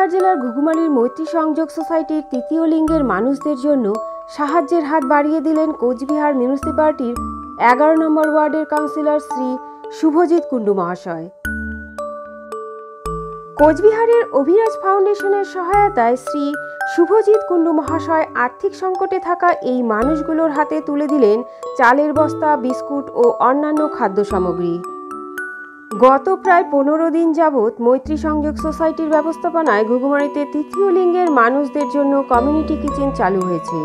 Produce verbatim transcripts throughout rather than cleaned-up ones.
কোচবিহার জেলার ঘুঘুমারির মৈত্রী সংযোগ সোসাইটির তৃতীয় লিঙ্গের মানুষদের জন্য সাহায্যের হাত বাড়িয়ে দিলেন কোচবিহার মিউনিসিপ্যালিটির এগারো নম্বর ওয়ার্ডের কাউন্সিলর শ্রী শুভজিৎ কুণ্ডু মহাশয়। কোচবিহারের অভিরাজ ফাউন্ডেশনের সহায়তায় শ্রী শুভজিৎ কুণ্ডু মহাশয় আর্থিক সংকটে থাকা এই মানুষগুলোর হাতে তুলে দিলেন চালের বস্তা, বিস্কুট ও অন্যান্য খাদ্য সামগ্রী। গত প্রায় পনেরো দিন যাবৎ মৈত্রী সংযোগ সোসাইটির ব্যবস্থাপনায় ঘুঘুমারিতে তৃতীয় লিঙ্গের মানুষদের জন্য কমিউনিটি কিচেন চালু হয়েছে।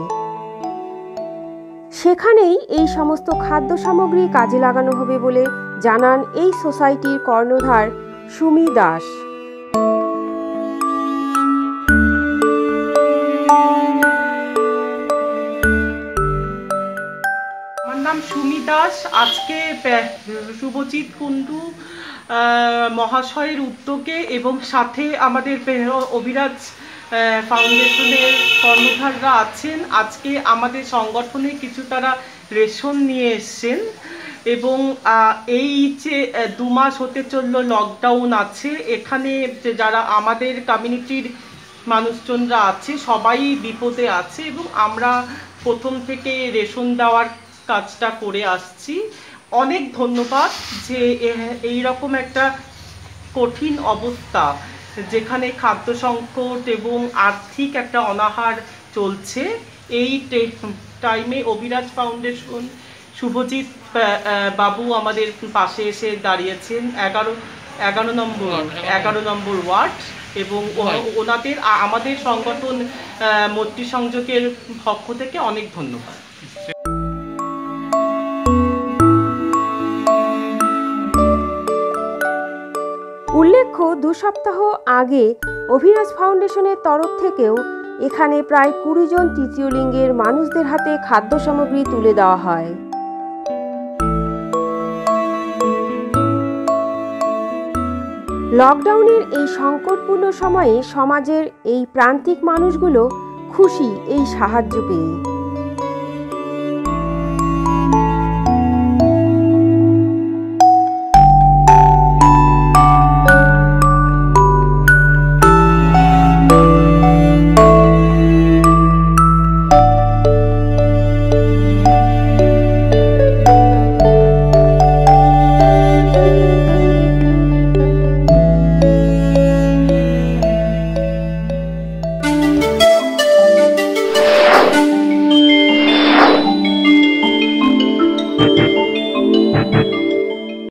সেখানেই এই সমস্ত খাদ্য সামগ্রী কাজে লাগানো হবে বলে জানান এই সোসাইটির কর্ণধার সুমি দাস। আমার নাম সুমি দাস। আজকে শুভজিৎ কুণ্ডু মহাশয়ের উদ্যোগে এবং সাথে আমাদের অভিরাজ ফাউন্ডেশনের কর্মধাররা আছেন, আজকে আমাদের সংগঠনে কিছু তারা রেশন নিয়ে এসছেন এবং এই যে দু মাস হতে চলল লকডাউন আছে, এখানে যারা আমাদের কমিউনিটির মানুষজনরা আছে সবাই বিপদে আছে এবং আমরা প্রথম থেকে রেশন দেওয়ার কাজটা করে আসছি। অনেক ধন্যবাদ যে এই রকম একটা কঠিন অবস্থা যেখানে খাদ্য সংকট এবং আর্থিক একটা অনাহার চলছে, এই টাইমে অভিরাজ ফাউন্ডেশন শুভজিৎ বাবু আমাদের পাশে এসে দাঁড়িয়েছেন। এগারো এগারো নম্বর এগারো নম্বর ওয়ার্ড এবং ওনাদের আমাদের সংগঠন মৈত্রী সংযোগের পক্ষ থেকে অনেক ধন্যবাদ। উল্লেখ্য, দু সপ্তাহ আগে অভিরাজ ফাউন্ডেশনের তরফ থেকেও এখানে প্রায় কুড়ি জন তৃতীয় লিঙ্গের মানুষদের হাতে খাদ্য সামগ্রী তুলে দেওয়া হয়। লকডাউনের এই সংকটপূর্ণ সময়ে সমাজের এই প্রান্তিক মানুষগুলো খুশি এই সাহায্য পেয়ে।